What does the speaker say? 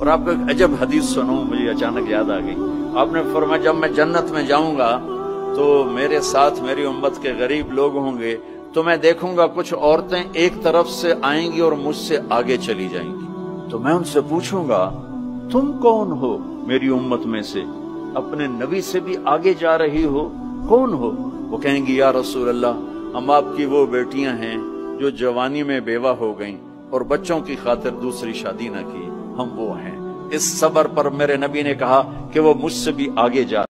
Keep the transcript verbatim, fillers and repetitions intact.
और आपको एक अजब हदीस सुनो, मुझे अचानक याद आ गई। आपने फरमाया जब मैं जन्नत में जाऊंगा तो मेरे साथ मेरी उम्मत के गरीब लोग होंगे, तो मैं देखूंगा कुछ औरतें एक तरफ से आएंगी और मुझसे आगे चली जाएंगी। तो मैं उनसे पूछूंगा तुम कौन हो मेरी उम्मत में से, अपने नबी से भी आगे जा रही हो, कौन हो? वो कहेंगी या रसूल अल्लाह, हम आपकी वो बेटियां हैं जो जवानी में बेवा हो गईं और बच्चों की खातिर दूसरी शादी न की, हम वो हैं। इस सबर पर मेरे नबी ने कहा कि वो मुझसे भी आगे जा